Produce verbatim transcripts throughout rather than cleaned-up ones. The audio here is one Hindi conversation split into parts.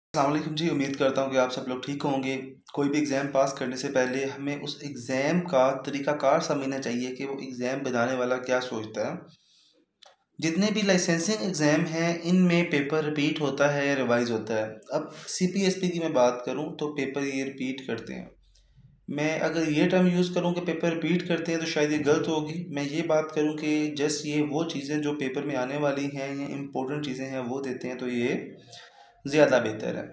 अस्सलाम वालेकुम जी। उम्मीद करता हूँ कि आप सब लोग ठीक होंगे। कोई भी एग्ज़ाम पास करने से पहले हमें उस एग्ज़ाम का तरीक़ाकार समझना चाहिए कि वो एग्ज़ाम बनाने वाला क्या सोचता है। जितने भी लाइसेंसिंग एग्ज़ाम हैं इनमें पेपर रिपीट होता है या रिवाइज़ होता है। अब सीपीएसपी की मैं बात करूँ तो पेपर ये रिपीट करते हैं। मैं अगर ये टर्म यूज़ करूँ कि पेपर रिपीट करते हैं तो शायद ये गलत होगी। मैं ये बात करूँ कि जस्ट ये वो चीज़ें जो पेपर में आने वाली हैं या इम्पोर्टेंट चीज़ें हैं वो देते हैं तो ये ज़्यादा बेहतर है।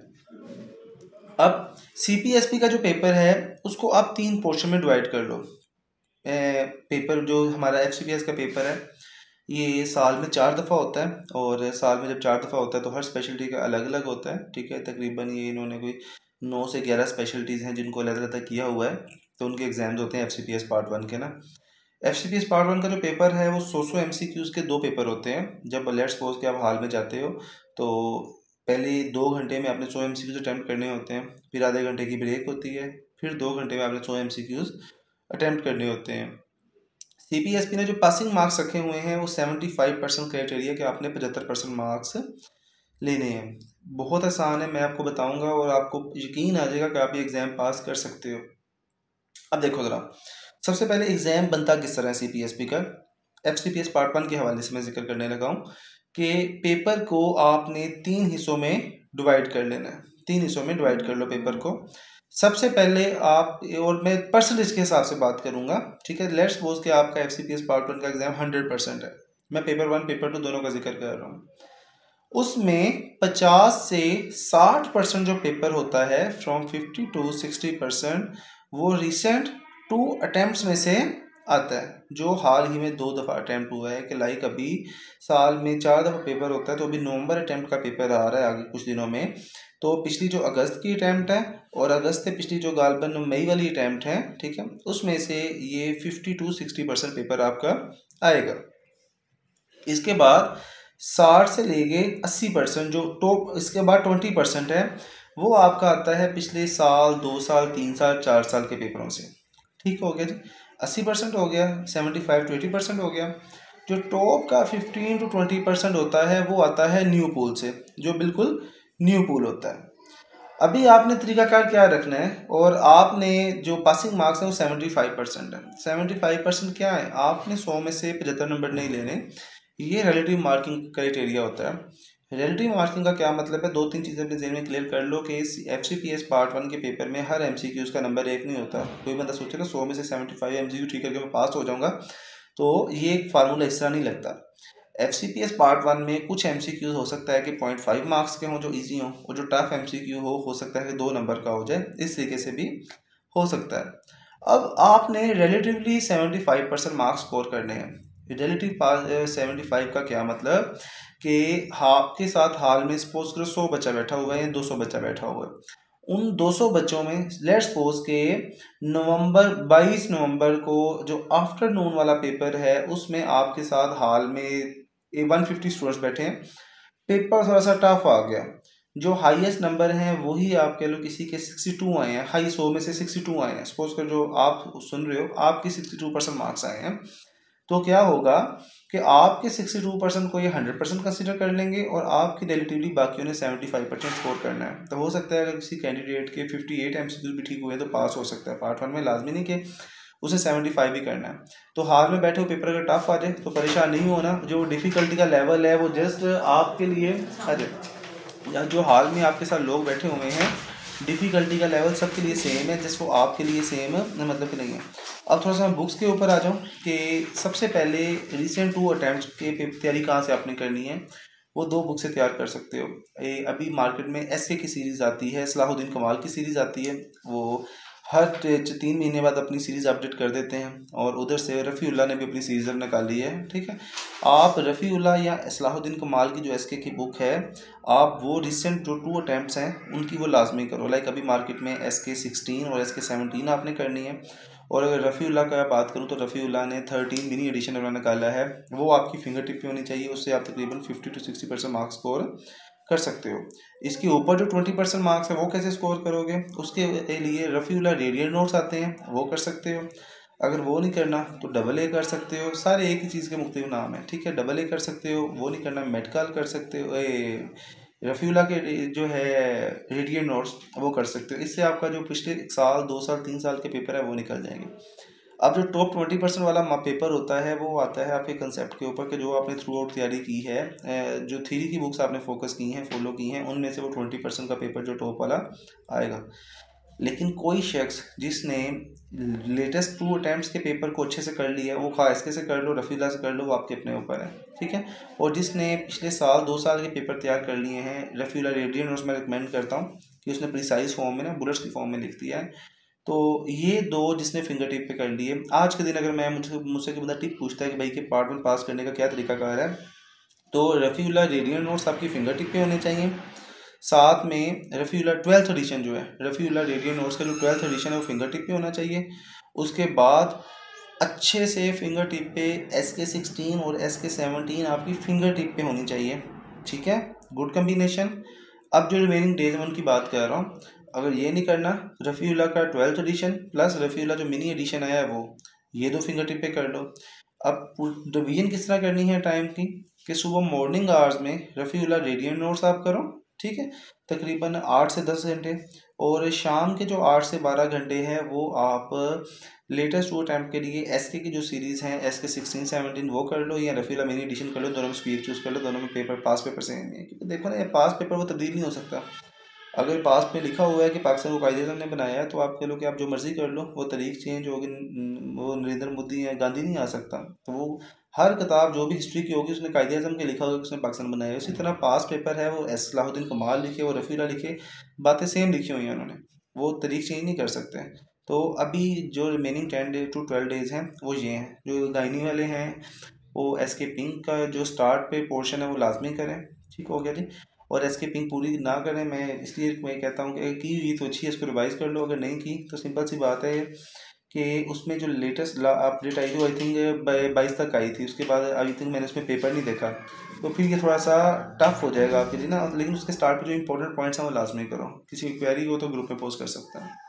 अब सीपीएसपी का जो पेपर है उसको आप तीन पोर्शन में डिवाइड कर लो। ए, पेपर जो हमारा एफसीपीएस का पेपर है ये साल में चार दफ़ा होता है और साल में जब चार दफ़ा होता है तो हर स्पेशलिटी का अलग अलग होता है। ठीक है, तकरीबन ये इन्होंने कोई नौ से ग्यारह स्पेशलिटीज़ हैं जिनको अलग अलग किया हुआ है, तो उनके एग्ज़ाम्स होते हैं एफसीपीएस पार्ट वन के ना। एफसीपीएस पार्ट वन का जो पेपर है वो सौ सौ एमसीक्यूज़ के दो पेपर होते हैं। जब लेट्स सपोज के आप हाल में जाते हो तो पहले दो घंटे में आपने सौ एमसीक्यूज़ अटैम्प्ट करने होते हैं, फिर आधे घंटे की ब्रेक होती है, फिर दो घंटे में आपने सौ एमसीक्यूज़ अटैम्प्ट करने होते हैं। सीपीएसपी ने जो पासिंग मार्क्स रखे हुए हैं वो सेवेंटी फाइव परसेंट क्राइटेरिया कि आपने पचहत्तर परसेंट मार्क्स लेने हैं। बहुत आसान है, मैं आपको बताऊंगा और आपको यकीन आ जाएगा कि आप ये एग्ज़ाम पास कर सकते हो। अब देखो ज़रा, सबसे पहले एग्ज़ाम बनता किस तरह है सीपीएसपी का। एफसीपीएस पार्ट वन के हवाले से मैं जिक्र करने लगा हूँ कि पेपर को आपने तीन हिस्सों में डिवाइड कर लेना है। तीन हिस्सों में डिवाइड कर लो पेपर को। सबसे पहले आप, और मैं परसेंटेज के हिसाब से बात करूंगा, ठीक है। लेट्स सपोज कि आपका एफसीपीएस पार्ट वन का एग्जाम हंड्रेड परसेंट है, मैं पेपर वन पेपर टू दोनों का जिक्र कर रहा हूँ। उसमें पचास से साठ परसेंट जो पेपर होता है, from fifty to sixty percent, वो रिसेंट टू अटेम्प्ट्स में से आता है, जो हाल ही में दो दफ़ा अटैम्प्ट हुआ है। कि लाइक अभी साल में चार दफ़ा पेपर होता है तो अभी नवंबर अटैम्प्ट का पेपर आ रहा है आगे कुछ दिनों में। तो पिछली जो अगस्त की अटैम्प्ट है और अगस्त से पिछली जो गालबन मई वाली अटैम्प्ट है, ठीक है, उसमें से ये fifty to sixty percent paper आपका आएगा। इसके बाद साठ से लेके अस्सी परसेंट जो टॉप, इसके बाद ट्वेंटी परसेंट है वो आपका आता है पिछले साल, दो साल, तीन साल, चार साल के पेपरों से। ठीक हो गया जी, अस्सी परसेंट हो गया, seventy five to eighty percent हो गया। जो टॉप का फिफ्टीन टू ट्वेंटी परसेंट होता है वो आता है न्यू पूल से, जो बिल्कुल न्यू पूल होता है। अभी आपने तरीकाकार क्या रखना है, और आपने जो पासिंग मार्क्स हैं वो सेवेंटी फाइव परसेंट है। सेवेंटी फाइव परसेंट क्या है, आपने सौ में से पचहत्तर नंबर नहीं लेने, ये रिलेटिव मार्किंग क्राइटेरिया होता है। रिलेटिव मार्किंग का क्या मतलब है, दो तीन चीज़ें अपने ज़हन में क्लियर कर लो कि इस एफसीपीएस पार्ट वन के पेपर में हर एमसीक्यूज़ का नंबर एक नहीं होता। कोई बंदा सोचेगा सौ में से सेवेंटी फाइव एमसीक्यू ठीक करके मैं पास हो जाऊंगा, तो ये एक फार्मूला इस तरह नहीं लगता। एफसीपीएस पार्ट वन में कुछ एमसीक्यूज हो सकता है कि पॉइंट फाइव मार्क्स के हों जो इजी हों, और जो टफ एमसीक्यू हो हो सकता है कि दो नंबर का हो जाए, इस तरीके से भी हो सकता है। अब आपने relatively seventy five percent marks score करने हैं। रिलेटिव सेवेंटी फाइव का क्या मतलब कि आपके साथ हाल में सपोज करो सौ बच्चा बैठा हुआ है या दो सौ बच्चा बैठा हुआ है। उन दो सौ बच्चों में लेट्स सपोज के नवंबर बाईस नवंबर को जो आफ्टरनून वाला पेपर है उसमें आपके साथ हाल में वन फिफ्टी स्टूडेंट्स बैठे हैं, पेपर थोड़ा सा टफ आ गया। जो हाईएस्ट नंबर हैं वही आप कह लो किसी के सिक्सटी टू आए हैं, हाई सौ में से सिक्सटी टू आए हैं। सपोज कर जो आप सुन रहे हो आपके सिक्सटी टू परसेंट मार्क्स आए हैं, तो क्या होगा कि आपके सिक्सटी टू परसेंट को ये हंड्रेड परसेंट कंसिडर कर लेंगे और आपकी रिलेटिवली बाकियों ने सेवेंटी फाइव परसेंट स्कोर करना है। तो हो सकता है अगर किसी कैंडिडेट के फिफ्टी एट एमसीक्यूज भी ठीक हुए तो पास हो सकता है पार्ट वन में, लाजमी नहीं कि उसे सेवेंटी फाइव ही करना है। तो हाल में बैठे हो पेपर अगर टफ आ जाए तो परेशान नहीं होना, जो डिफ़िकल्टी का लेवल है वो जस्ट आपके लिए आ जाए। या जो हाल में आपके साथ लोग बैठे हुए हैं डिफ़िकल्टी का लेवल सबके लिए सेम है, जिसको आपके लिए सेम मतलब कि नहीं है। अब थोड़ा सा बुक्स के ऊपर आ जाऊँ कि सबसे पहले रिसेंट टू अटैम्प्ट के तैयारी कहाँ से आपने करनी है, वो दो बुक से तैयार कर सकते हो। ए, अभी मार्केट में एस के की सीरीज़ आती है, सलाहुद्दीन कमाल की सीरीज़ आती है, वो हर तीन महीने बाद अपनी सीरीज़ अपडेट कर देते हैं। और उधर से रफ़ीउल्लाह ने भी अपनी सीरीज़ निकाली है, ठीक है। आप रफ़ीउल्लाह या सलाहुद्दीन कमाल की जो एस के की बुक है, आप वो रिसेंट जो टू अटैम्प्ट्स हैं उनकी वो लाजमी करो। लाइक अभी मार्केट में एस के सिक्सटीन और एस के सेवनटीन आपने करनी है। और अगर रफ़ीउल्लाह का बात करूँ तो रफ़ीउल्लाह ने थर्टीन मिनी एडिशन अपना निकाला है, वो आपकी फिंगर टिप पे होनी चाहिए। उससे आप तकरीबन fifty to sixty percent marks score कर सकते हो। इसके ऊपर जो ट्वेंटी परसेंट मार्क्स है वो कैसे स्कोर करोगे, उसके लिए रफ़ीउल्लाह रेडियल नोट्स आते हैं, वो कर सकते हो। अगर वो नहीं करना तो डबल ए कर सकते हो, सारे एक ही चीज़ के मुख्तलिफ नाम है, ठीक है। डबल ए कर सकते हो, वो नहीं करना मेडिकल कर सकते हो, ए रफ़ीउल्लाह के जो है रेडिएंट नोट्स वो कर सकते हो। इससे आपका जो पिछले एक साल दो साल तीन साल के पेपर है वो निकल जाएंगे। अब जो टॉप ट्वेंटी परसेंट वाला पेपर होता है वो आता है आपके कंसेप्ट के ऊपर कि जो आपने थ्रू आउट तैयारी की है, जो थ्योरी की बुक्स आपने फोकस की हैं, फॉलो की हैं, उनमें से वो ट्वेंटी परसेंट का पेपर जो टॉप वाला आएगा। लेकिन कोई शख्स जिसने लेटेस्ट टू अटैम्प्ट्स के पेपर को अच्छे से कर लिया है, वो खा इसके से कर लो, रफ़ीउल्लाह से कर लो, वो आपके अपने ऊपर है, ठीक है। और जिसने पिछले साल दो साल के पेपर तैयार कर लिए हैं, रफ़ीउल्लाह रेडिएंट नोट्स मैं रिकमेंड करता हूँ कि उसने प्रिसाइज फॉर्म में ना बुलेट्स की फॉर्म में लिख दिया है। तो ये दो जिसने फिंगर टिप पे कर लिए, आज के दिन अगर मैं मुझसे मुझसे कोई बंदा टिप पूछता है कि भाई के पार्ट वन पास करने का क्या तरीकाकार है, तो रफ़ीउल्लाह रेडिएंट नोट्स आपकी फिंगर टिप पे होने चाहिए। साथ में रफ़ीउल्लाह ट्वेल्थ एडिशन जो है, रफ़ीउल्लाह रेडिएंट नोट्स का जो ट्वेल्थ एडिशन है वो फिंगर टिप पे होना चाहिए। उसके बाद अच्छे से फिंगर टिप पे एस के सिक्सटीन और एस के सेवनटीन आपकी फिंगर टिप पे होनी चाहिए, ठीक है। Good combination. अब जो रिमेनिंग डेज में उनकी बात कर रहा हूँ, अगर ये नहीं करना, रफ़ीउल्लाह का ट्वेल्थ एडिशन प्लस रफ़ीउल्लाह जो मिनी एडिशन आया है वो, ये दो फिंगर टिप पे कर लो। अब रिवीजन किस तरह करनी है टाइम की, कि सुबह मॉर्निंग आवर्स में रफ़ीउल्लाह रेडिएंट नोट्स आप करो, ठीक है, तकरीबन आठ से दस घंटे, और शाम के जो आठ से बारह घंटे हैं वो आप लेटेस्ट टू अटैम्प्ट के लिए एस के की जो सीरीज़ हैं, एस के सिक्सटीन सेवनटीन वो कर लो, या रफ़ीउल्लाह मिनी एडिशन कर लो, दोनों में से एक चूज़ कर लो, दोनों में पेपर पास पेपर सेम है। क्योंकि देखो ना, ये पास पेपर वो तब्दील नहीं हो सकता। अगर पास में लिखा हुआ है कि पाकिस्तान को कायदे ने बनाया है, तो आप कह लो कि आप जो मर्ज़ी कर लो, वो तरीक चेंज होगी, वो नरेंद्र मोदी या गांधी नहीं आ सकता। तो वो हर किताब जो भी हिस्ट्री की होगी उसने कायदे आज़म के लिखा होगा कि उसने पाकिस्तान बनाया है। उसी तरह पास पेपर है वो एस सलाहुद्दीन कमाल लिखे, वो रफ़ीउल्लाह लिखे, बातें सेम लिखी हुई हैं उन्होंने, वो तरीक चेंज नहीं कर सकते। तो अभी जो remaining ten day to twelve days हैं वो ये हैं। जो गायनी वाले हैं वो एस के पिंक का जो स्टार्ट पे पोर्शन है वो लाजमी करें, ठीक हो गया जी। और एस के पिंक पूरी ना करें, मैं इसलिए मैं कहता हूँ कि की हुई तो अच्छी है, इसको रिवाइज़ कर लो। अगर नहीं की तो सिंपल सी बात है कि उसमें जो लेटेस्ट अपडेट आई थी वो आई थिंक बाईस तक आई थी, उसके बाद आई थिंक मैंने उसमें पेपर नहीं देखा, तो फिर ये थोड़ा सा टफ हो जाएगा आपके लिए ना। लेकिन उसके स्टार्ट पे जो इंपॉर्टेंट पॉइंट्स हैं वो लाजमी करो। किसी की क्वेरी हो तो ग्रुप में पोस्ट कर सकते हैं।